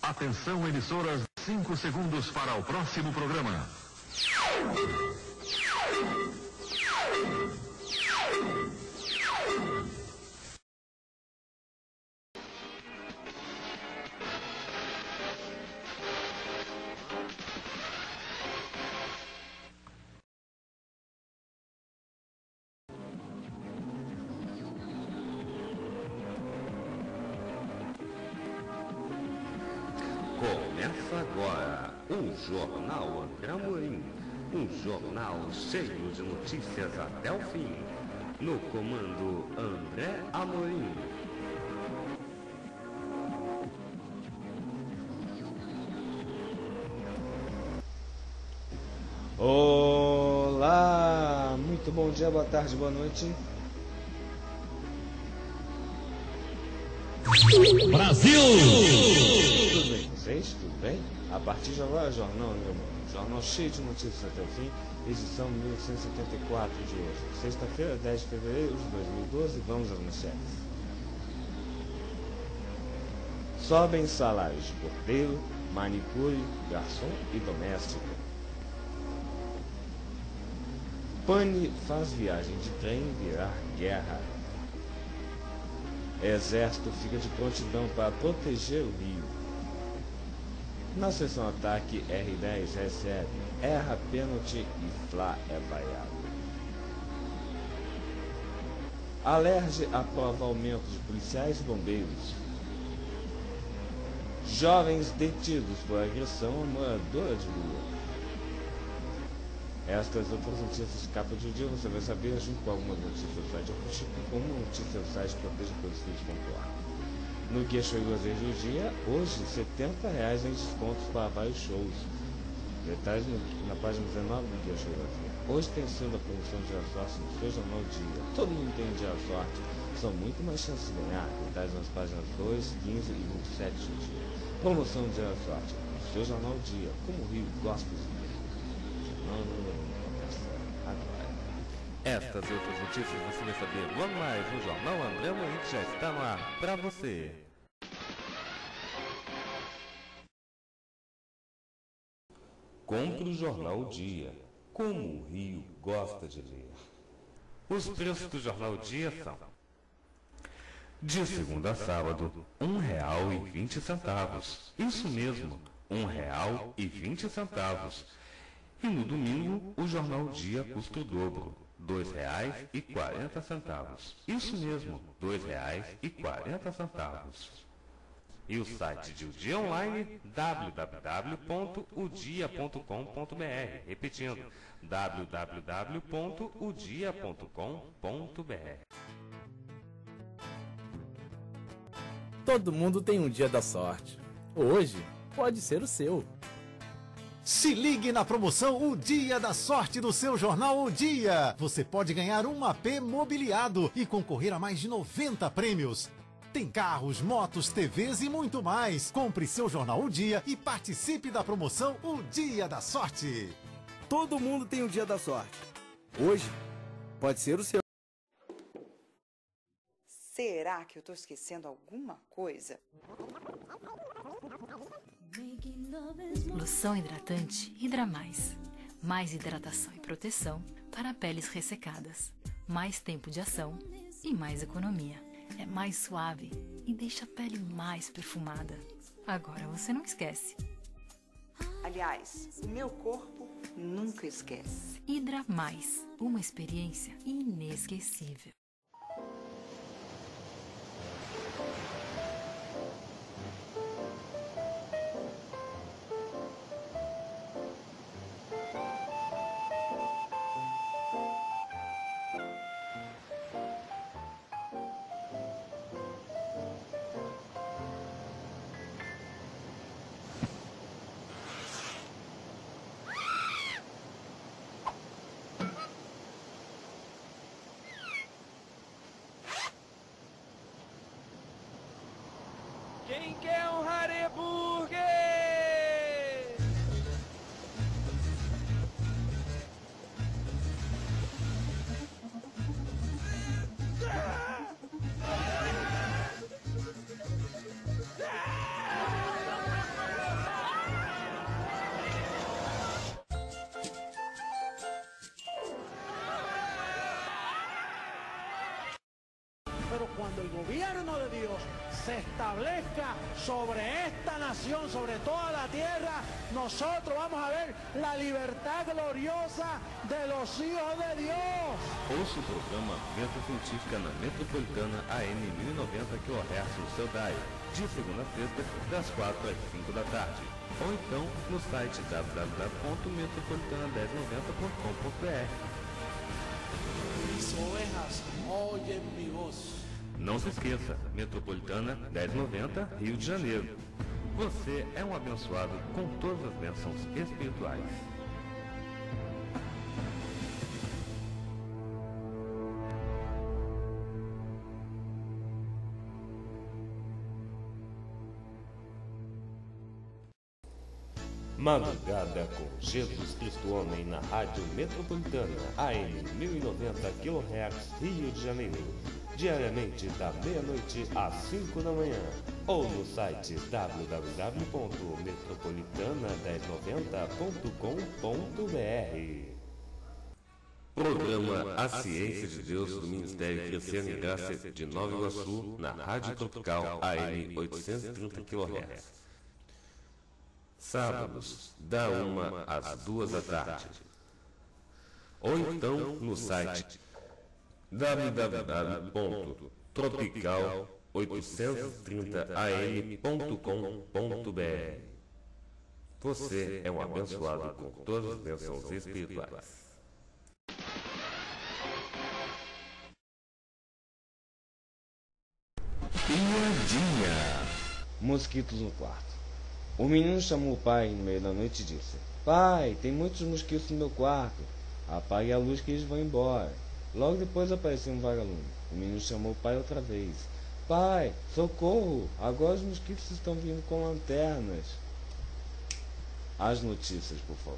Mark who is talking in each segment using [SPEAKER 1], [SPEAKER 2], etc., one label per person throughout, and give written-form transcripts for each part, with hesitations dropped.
[SPEAKER 1] Atenção, emissoras, 5 segundos para o próximo programa.
[SPEAKER 2] Começa agora o Jornal André Amorim, um jornal cheio de notícias até o fim. No comando André Amorim.
[SPEAKER 3] Olá, muito bom dia, boa tarde, boa noite.
[SPEAKER 4] Brasil!
[SPEAKER 3] Tudo bem com vocês? Tudo bem? A partir de agora, jornal cheio de notícias até o fim, edição 1874 de hoje. Sexta-feira, 10 de fevereiro de 2012, vamos às manchetes. Sobem salários de porteiro, manicure, garçom e doméstica. Pane faz viagem de trem virar guerra. Exército fica de prontidão para proteger o Rio. Na sessão ataque, R10 recebe, erra pênalti e Fla é vaiado. Alerj aprova aumento de policiais e bombeiros. Jovens detidos por agressão a moradora de rua. Estas outras notícias de capa de dia você vai saber junto com algumas notícias do site Acústico e como notícias do site proteja-por-filhos.com. No Guia Show e Lazer do Dia, hoje R$70 em descontos para vários shows. Detalhes na página 19 do Guia Show e Lazer. Hoje tem sido a promoção de sorte no seu jornal Dia. Todo mundo tem dia da sorte, são muito mais chances de ganhar. Detalhes nas páginas 2, 15 e 27 do dia. Promoção de dia da sorte no seu jornal Dia, como o Rio gosta de ver. Agora.
[SPEAKER 2] Estas e outras notícias você vai saber logo mais no Jornal André Amorim, que já está no ar para você. Compre o Jornal Dia, como o Rio gosta de ler. Os preços do Jornal Dia são: de segunda a sábado, R$1,20. Isso mesmo, R$1,20. E no domingo, o Jornal Dia custa o dobro, R$2,40. Isso mesmo, R$2,40. E o site de O Dia Online, www.odia.com.br. Repetindo, www.odia.com.br.
[SPEAKER 5] Todo mundo tem um dia da sorte. Hoje pode ser o seu.
[SPEAKER 6] Se ligue na promoção O Dia da Sorte do seu jornal O Dia. Você pode ganhar um AP mobiliado e concorrer a mais de 90 prêmios. Tem carros, motos, TVs e muito mais. Compre seu jornal O Dia e participe da promoção O Dia da Sorte.
[SPEAKER 5] Todo mundo tem um dia da sorte. Hoje pode ser o seu.
[SPEAKER 7] Será que eu estou esquecendo alguma coisa?
[SPEAKER 8] Loção hidratante Hidra Mais. Mais hidratação e proteção para peles ressecadas. Mais tempo de ação e mais economia. É mais suave e deixa a pele mais perfumada. Agora você não esquece.
[SPEAKER 7] Aliás, o meu corpo nunca esquece.
[SPEAKER 8] Hidra Mais. Uma experiência inesquecível.
[SPEAKER 9] Quem quer um Hareburger?
[SPEAKER 4] cuando el gobierno de Dios se establezca sobre esta nación, sobre toda la tierra, nosotros vamos a ver la libertad gloriosa de los hijos de Dios.
[SPEAKER 2] Ouça o programa Vento Científica na Metropolitana AM 1090 kHz no seu dial, de segunda a sexta, das 4 às 5 da tarde. Ou então no site www.metropolitana1090.com.br.
[SPEAKER 4] Mis ovejas oyen mi voz.
[SPEAKER 2] Não se esqueça, Metropolitana 1090, Rio de Janeiro. Você é um abençoado com todas as bênçãos espirituais.
[SPEAKER 10] Madrugada com Jesus Cristo Homem na Rádio Metropolitana, AM 1090 kHz, Rio de Janeiro, diariamente da meia-noite às 5 da manhã, ou no site www.metropolitana1090.com.br.
[SPEAKER 2] Programa A Ciência de Deus do Ministério Crescendo em Graça de Nova Iguaçu, na Rádio Tropical AM 830 kHz. Sábados, da 1 às 2 da tarde. Ou então no site www.tropical830am.com.br. Você é um abençoado com todas as bênçãos espirituais. Piadinha.
[SPEAKER 3] Mosquitos no quarto. O menino chamou o pai no meio da noite e disse: Pai, tem muitos mosquitos no meu quarto. Apague a luz que eles vão embora. Logo depois apareceu um vagalume. O menino chamou o pai outra vez. Pai, socorro! Agora os mosquitos estão vindo com lanternas. As notícias, por favor.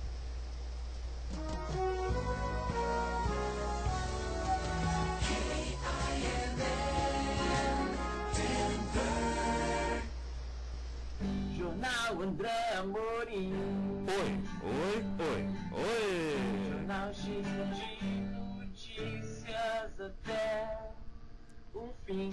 [SPEAKER 9] Jornal André Amorim.
[SPEAKER 2] Oi.
[SPEAKER 9] Jornal cheio de notícias até o fim.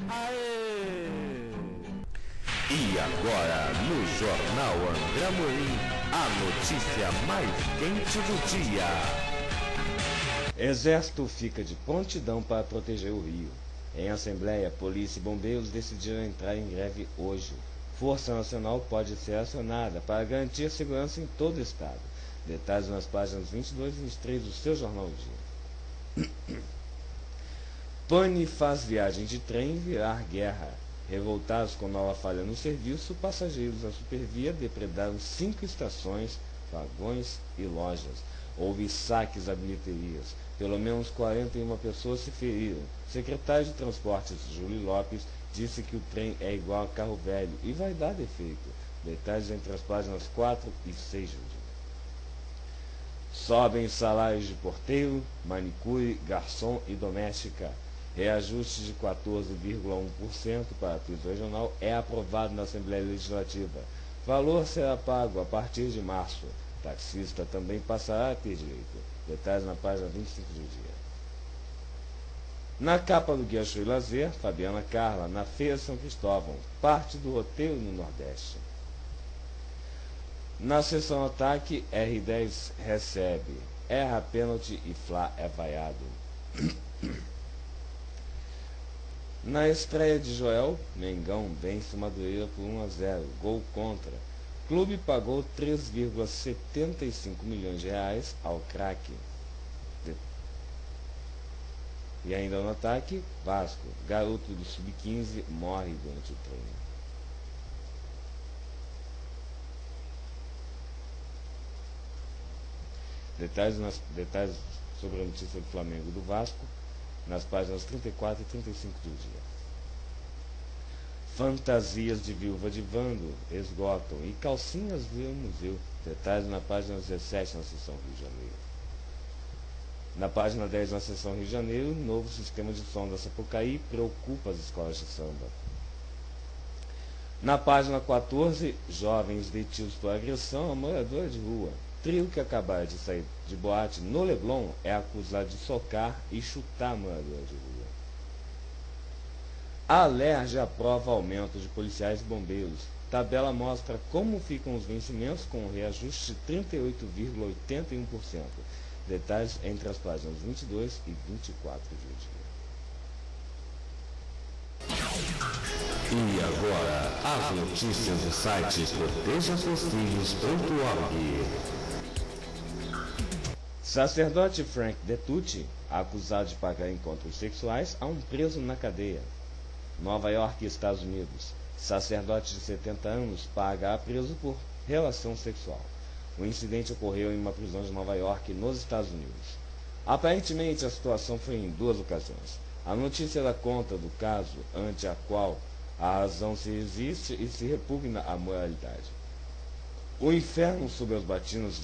[SPEAKER 2] E agora, no Jornal André Amorim, a notícia mais quente do dia.
[SPEAKER 3] Exército fica de prontidão para proteger o Rio. Em assembleia, polícia e bombeiros decidiram entrar em greve hoje. Força Nacional pode ser acionada para garantir segurança em todo o estado. Detalhes nas páginas 22 e 23 do seu Jornal do Dia. Pane faz viagem de trem virar guerra. Revoltados com nova falha no serviço, passageiros da Supervia depredaram 5 estações, vagões e lojas. Houve saques a bilheterias. Pelo menos 41 pessoas se feriram. Secretário de Transportes, Júlio Lopes, disse que o trem é igual a carro velho e vai dar defeito. Detalhes entre as páginas 4 e 6 do dia. Sobem salários de porteiro, manicure, garçom e doméstica. Reajuste de 14,1% para a piso regional é aprovado na Assembleia Legislativa. Valor será pago a partir de março. Taxista também passará a ter direito. Detalhes na página 25 do dia. Na capa do Guia Show e Lazer, Fabiana Carla, na Feira São Cristóvão, parte do roteiro no Nordeste. Na sessão ataque, R10 recebe, erra pênalti e Fla é vaiado. Na estreia de Joel, Mengão vence Madureira por 1-0, gol contra. Clube pagou 3,75 milhões de reais ao craque. E ainda no ataque, Vasco, garoto do Sub-15, morre durante o treino. Detalhes sobre a notícia do Flamengo e do Vasco, nas páginas 34 e 35 do dia. Fantasias de viúva de Vando esgotam e calcinhas viram museu. Detalhes na página 17 na seção Rio de Janeiro. Na página 10 na seção Rio de Janeiro, novo sistema de som da Sapucaí preocupa as escolas de samba. Na página 14, jovens detidos por agressão a moradora de rua. Trio que acabara de sair de boate no Leblon é acusado de socar e chutar a moradora de rua. Alerj aprova aumento de policiais e bombeiros. Tabela mostra como ficam os vencimentos com um reajuste de 38,81%. Detalhes entre as páginas 22 e 24 de hoje.
[SPEAKER 2] E agora, as notícias do site protejaseusfilhos.org.
[SPEAKER 3] Sacerdote Frank DeTucci, acusado de pagar encontros sexuais a um preso na cadeia. Nova York, Estados Unidos. Sacerdote de 70 anos paga a preso por relação sexual. O incidente ocorreu em uma prisão de Nova York, nos Estados Unidos. Aparentemente, a situação foi em duas ocasiões. A notícia dá conta do caso ante a qual a razão se resiste e se repugna à moralidade. O inferno sob as batinas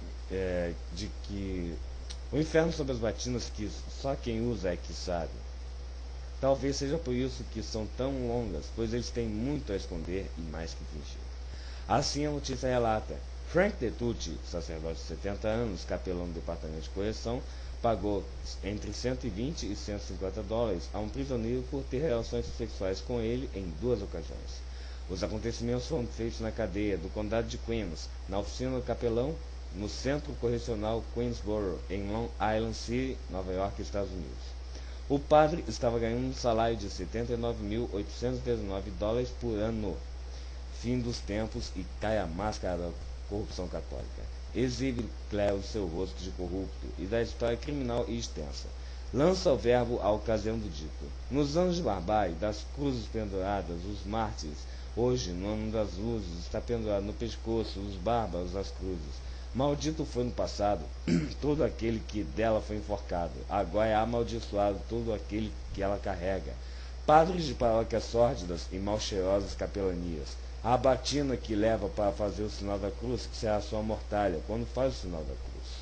[SPEAKER 3] que só quem usa é que sabe. Talvez seja por isso que são tão longas, pois eles têm muito a esconder e mais que fingir. Assim a notícia relata: Frank DeTucci, sacerdote de 70 anos, capelão do Departamento de Correção, pagou entre 120 e 150 dólares a um prisioneiro por ter relações sexuais com ele em duas ocasiões. Os acontecimentos foram feitos na cadeia do Condado de Queens, na oficina do capelão, no Centro Correcional Queensboro, em Long Island City, Nova York, Estados Unidos. O padre estava ganhando um salário de 79.819 dólares por ano. Fim dos tempos e cai a máscara da corrupção católica. Exibe clero seu rosto de corrupto e da história criminal e extensa. Lança o verbo à ocasião do dito. Nos anos de barbárie, das cruzes penduradas, os mártires, hoje, no ano das luzes, está pendurado no pescoço os bárbaros das cruzes. Maldito foi no passado todo aquele que dela foi enforcado. Agora é amaldiçoado todo aquele que ela carrega. Padres de paróquias sórdidas e mal cheirosas capelanias. A batina que leva para fazer o sinal da cruz, que será sua mortalha, quando faz o sinal da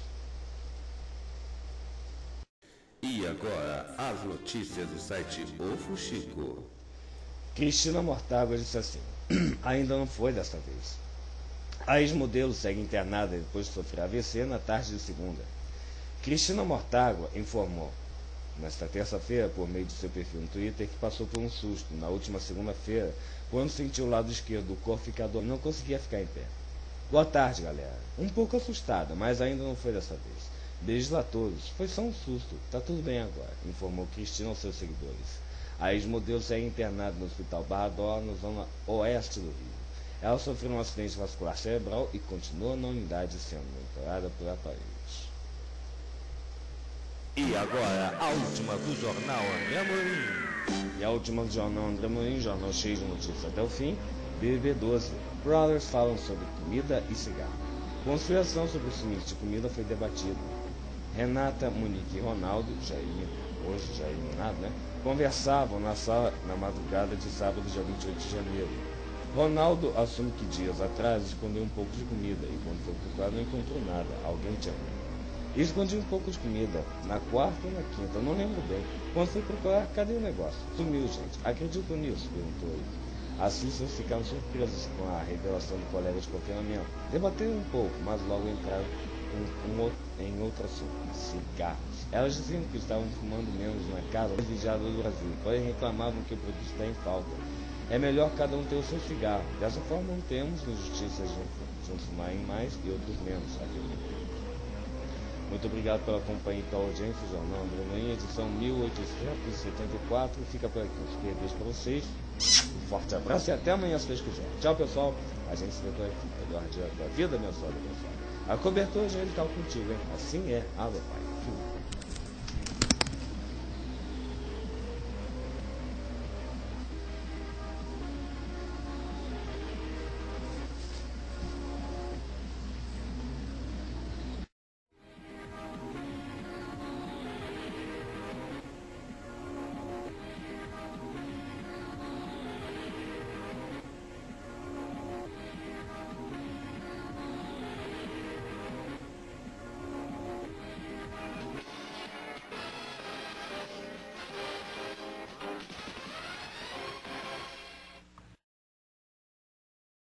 [SPEAKER 3] cruz.
[SPEAKER 2] E agora, as notícias do site O Fuxico.
[SPEAKER 3] Cristina Mortágua disse assim: ainda não foi desta vez. A ex-modelo segue internada depois de sofrer AVC na tarde de segunda. Cristina Mortágua informou, nesta terça-feira, por meio de seu perfil no Twitter, que passou por um susto na última segunda-feira, quando sentiu o lado esquerdo do corpo ficar doendo e não conseguia ficar em pé. Boa tarde, galera. Um pouco assustada, mas ainda não foi dessa vez. Beijos a todos. Foi só um susto. Tá tudo bem agora, informou Cristina aos seus seguidores. A ex-modelo segue internada no Hospital Barra d'Or, na zona oeste do Rio. Ela sofreu um acidente vascular cerebral e continua na unidade sendo monitorada por aparelhos.
[SPEAKER 2] E agora, a última do Jornal André Amorim.
[SPEAKER 3] E a última do Jornal André Amorim, jornal cheio de notícias até o fim. BBB 12. Brothers falam sobre comida e cigarro. Conspiração sobre o sumiço de comida foi debatida. Renata, Monique e Ronaldo, hoje já eliminado, né? Conversavam na sala na madrugada de sábado, dia 28 de janeiro. Ronaldo assume que dias atrás escondeu um pouco de comida e quando foi procurado não encontrou nada. Alguém tinha comido. Escondi um pouco de comida na quarta ou na quinta, não lembro bem. Quando foi procurar, cadê o negócio? Sumiu, gente. Acredito nisso? Perguntou ele. Assistentes ficaram surpresos com a revelação do colega de confinamento. Debateram um pouco, mas logo entraram em outro assunto: cigarros. Elas diziam que estavam fumando menos na casa mais vigiada do Brasil, porém reclamavam que o produto está em falta. É melhor cada um ter o seu cigarro. Dessa forma não temos injustiças de uns fumarem mais e outros menos. Muito obrigado pela companhia e pela audiência. Jornal André Amorim, edição 1874. Fica por aqui uns beijos para vocês. Um forte abraço e até amanhã, se Deus quiser. Tchau, pessoal. A gente se vê por aqui. Eduardo, da vida abençoada, pessoal. A cobertura angelical contigo, hein? Assim é. Ave Pai.